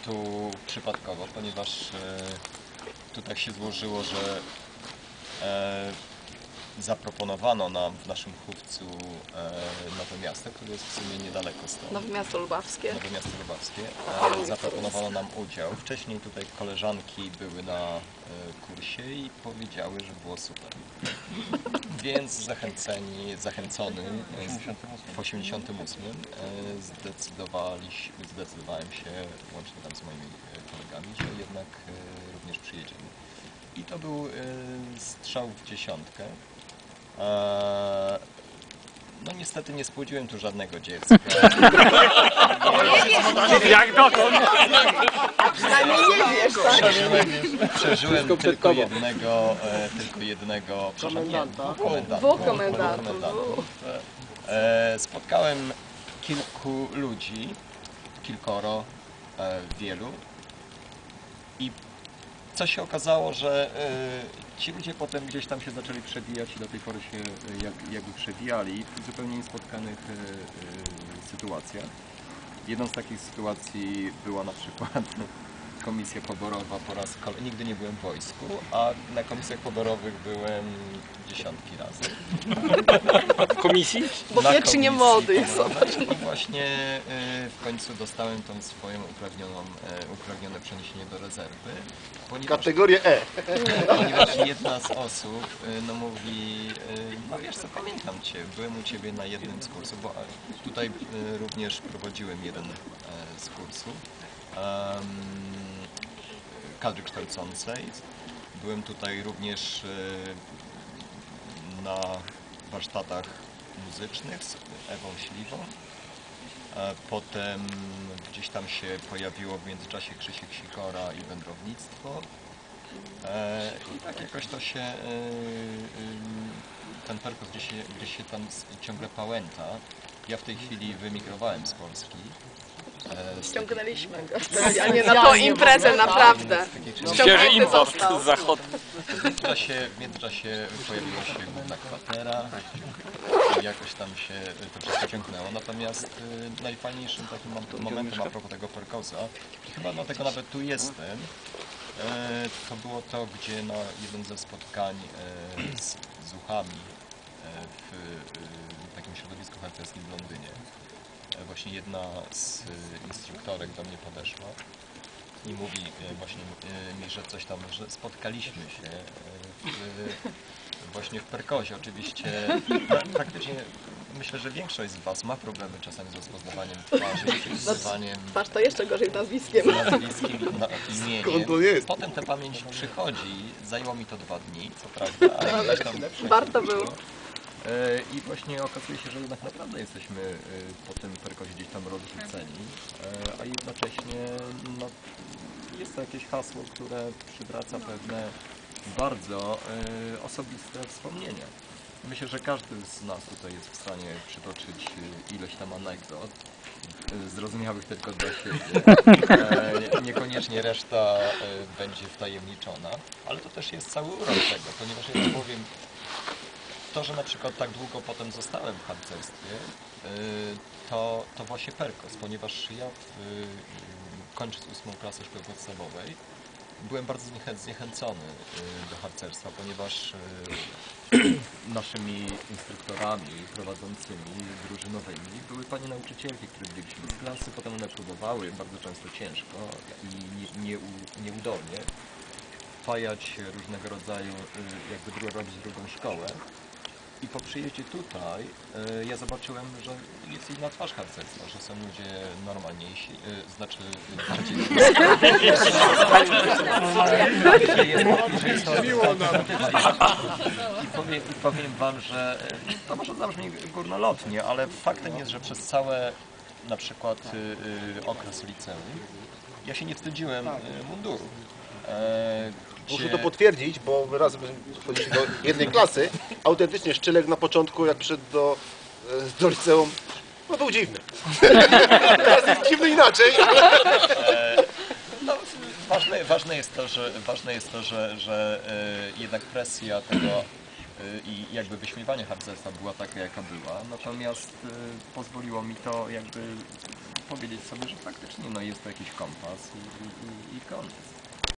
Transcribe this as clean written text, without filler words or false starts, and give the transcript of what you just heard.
tu przypadkowo, ponieważ tu tak się złożyło, że zaproponowano nam w naszym chówcu Nowe Miasto, które jest w sumie niedaleko stąd. Nowe Miasto Lubawskie. Nowe Miasto Lubawskie. Zaproponowano nam udział. Wcześniej tutaj koleżanki były na kursie i powiedziały, że było super. Więc zachęcony w 88 zdecydowałem się, łącznie tam z moimi kolegami, że jednak również przyjedziemy. I to był strzał w dziesiątkę. No niestety nie spłodziłem tu żadnego dziecka. Jak dokąd? Przynajmniej nie wiesz, tak? Przeżyłem tylko jednego Dwóch komendantów. Spotkałem kilku ludzi, kilkoro, wielu. I co się okazało, że ci ludzie potem gdzieś tam się zaczęli przebijać i do tej pory się jakby przebijali w zupełnie niespotkanych sytuacjach. Jedną z takich sytuacji była na przykład komisja poborowa po raz kolejny. Nigdy nie byłem w wojsku, a na komisjach poborowych byłem dziesiątki razy. W komisji? Bo wiecznie młody jest. I właśnie w końcu dostałem tą swoją uprawnione przeniesienie do rezerwy. Kategorię E. Ponieważ jedna z osób no mówi, no wiesz co, pamiętam Cię, byłem u Ciebie na jednym z kursów, bo tutaj również prowadziłem jeden z kursów kadry kształcącej. Byłem tutaj również na warsztatach muzycznych z Ewą Śliwą. Potem gdzieś tam się pojawiło w międzyczasie Krzysiek Sikora i wędrownictwo. I tak jakoś to się, ten perkus gdzieś się tam ciągle pałęta. Ja w tej chwili wyemigrowałem z Polski. Ściągnęliśmy go specjalnie na tą imprezę, naprawdę. Świeży import z zachodu. W międzyczasie pojawiła się główna kwatera. I jakoś tam się to wszystko ciągnęło. Natomiast najfajniejszym takim momentem a propos tego perkosa, i chyba dlatego nawet tu jestem, to było to, gdzie na jednym ze spotkań z uchami w takim środowisku harcerskim w Londynie właśnie jedna z instruktorek do mnie podeszła i mówi właśnie mi, że coś tam, że spotkaliśmy się właśnie w perkosie. Oczywiście praktycznie myślę, że większość z Was ma problemy czasami z rozpoznawaniem twarzy, przypisywaniem Twarz to jeszcze gorzej nazwiskiem. nazwiskiem i imieniem. Skąd to jest? Potem ta pamięć przychodzi, zajęło mi to 2 dni, co prawda, ale gdzieś tam Warto było. I właśnie okazuje się, że jednak naprawdę jesteśmy po tym perkosie gdzieś tam rozrzuceni, a jednocześnie no, jest to jakieś hasło, które przywraca pewne bardzo osobiste wspomnienia. Myślę, że każdy z nas tutaj jest w stanie przytoczyć ileś tam anegdot, zrozumiałych tylko dla siebie. Niekoniecznie reszta będzie wtajemniczona, ale to też jest cały urok tego, ponieważ ja ci powiem, to, że na przykład tak długo potem zostałem w harcerstwie, to właśnie perkos, ponieważ ja kończąc 8. klasę szkoły podstawowej byłem bardzo zniechęcony do harcerstwa, ponieważ naszymi instruktorami prowadzącymi drużynowymi były panie nauczycielki, które byliśmy z klasy, potem one próbowały bardzo często ciężko i nieudolnie wpajać różnego rodzaju, jakby robić drugą szkołę. I po przyjeździe tutaj ja zobaczyłem, że jest inna twarz harcerstwa, że są ludzie normalniejsi, znaczy bardziej... I powiem Wam, że to może zabrzmi górnolotnie, ale faktem jest, że przez całe na przykład okres liceum ja się nie wstydziłem munduru. Muszę to potwierdzić, bo my razem chodziliśmy do jednej klasy. Autentycznie Szczylek na początku, jak przyszedł do liceum, no był dziwny. Teraz jest dziwny inaczej. No, ważne jest to, że jednak presja tego i jakby wyśmiewanie harcerstwa była taka, jaka była. Natomiast pozwoliło mi to jakby powiedzieć sobie, że faktycznie no, jest to jakiś kompas i koniec.